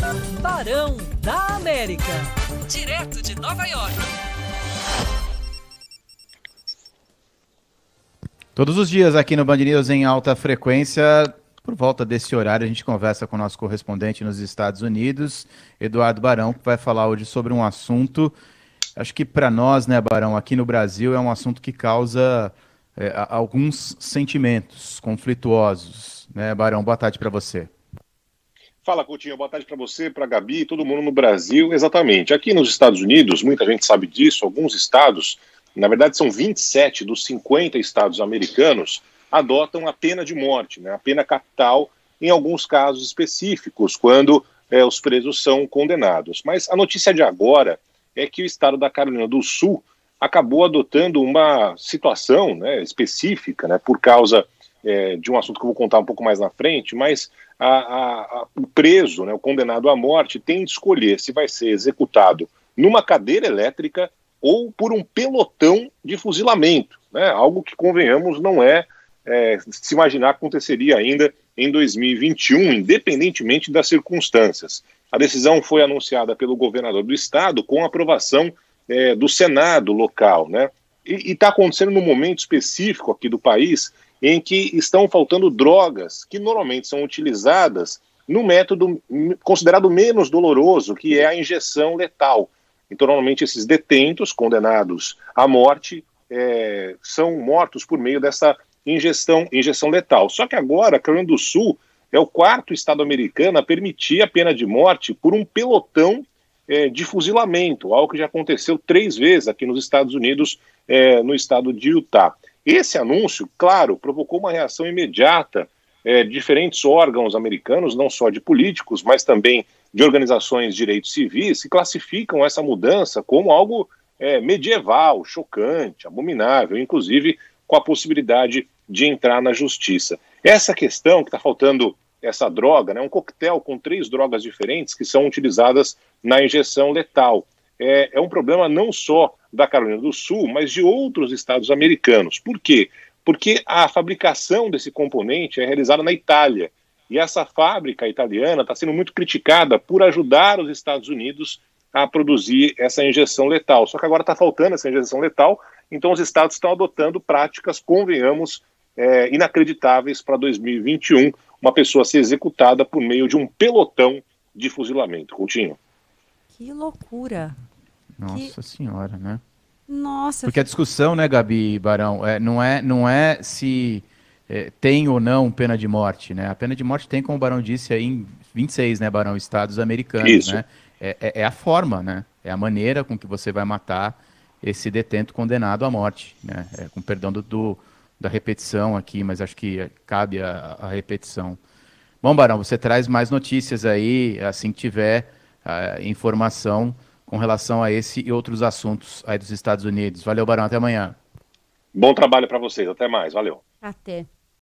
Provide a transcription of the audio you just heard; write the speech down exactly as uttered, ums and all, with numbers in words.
Barão da América, direto de Nova York. Todos os dias aqui no Band News em alta frequência, por volta desse horário, a gente conversa com o nosso correspondente nos Estados Unidos, Eduardo Barão, que vai falar hoje sobre um assunto, acho que para nós, né, Barão, aqui no Brasil é um assunto que causa é, alguns sentimentos conflituosos, né, Barão? Boa tarde para você. Fala, Coutinho, boa tarde para você, para a Gabi, todo mundo no Brasil. Exatamente. Aqui nos Estados Unidos, muita gente sabe disso, alguns estados, na verdade são vinte e sete dos cinquenta estados americanos, adotam a pena de morte, né, a pena capital, em alguns casos específicos, quando é, os presos são condenados. Mas a notícia de agora é que o estado da Carolina do Sul acabou adotando uma situação, né, específica, né, por causa é, de um assunto que eu vou contar um pouco mais na frente, mas A, a, a, o preso, né, o condenado à morte, tem de escolher se vai ser executado numa cadeira elétrica ou por um pelotão de fuzilamento, né, algo que, convenhamos, não é, é se imaginar que aconteceria ainda em dois mil e vinte e um, independentemente das circunstâncias. A decisão foi anunciada pelo governador do estado com aprovação é, do Senado local, né, e está acontecendo num momento específico aqui do país em que estão faltando drogas que normalmente são utilizadas no método considerado menos doloroso, que é a injeção letal. Então, normalmente, esses detentos condenados à morte é, são mortos por meio dessa injeção, injeção letal. Só que agora, a Carolina do Sul é o quarto estado americano a permitir a pena de morte por um pelotão é, de fuzilamento, algo que já aconteceu três vezes aqui nos Estados Unidos, é, no estado de Utah. Esse anúncio, claro, provocou uma reação imediata é, de diferentes órgãos americanos, não só de políticos, mas também de organizações de direitos civis, que classificam essa mudança como algo é, medieval, chocante, abominável, inclusive com a possibilidade de entrar na justiça. Essa questão que está faltando essa droga, né, um coquetel com três drogas diferentes que são utilizadas na injeção letal, é, é um problema não só da Carolina do Sul, mas de outros estados americanos. Por quê? Porque a fabricação desse componente é realizada na Itália, e essa fábrica italiana está sendo muito criticada por ajudar os Estados Unidos a produzir essa injeção letal. Só que agora está faltando essa injeção letal, então os estados estão adotando práticas, convenhamos, é, inacreditáveis para dois mil e vinte e um, uma pessoa ser executada por meio de um pelotão de fuzilamento. Coutinho. Que loucura. Nossa que... senhora, né? Nossa. Porque a discussão, né, Gabi Barão, é, não, é, não é se é, tem ou não pena de morte, né? A pena de morte tem, como o Barão disse, aí em vinte e seis, né, Barão, estados americanos, Isso. né? É, é, é a forma, né? É a maneira com que você vai matar esse detento condenado à morte, né? É, com perdão do, do, da repetição aqui, mas acho que cabe a, a repetição. Bom, Barão, você traz mais notícias aí, assim que tiver a informação com relação a esse e outros assuntos aí dos Estados Unidos. Valeu, Barão, até amanhã. Bom trabalho para vocês, até mais, valeu. Até.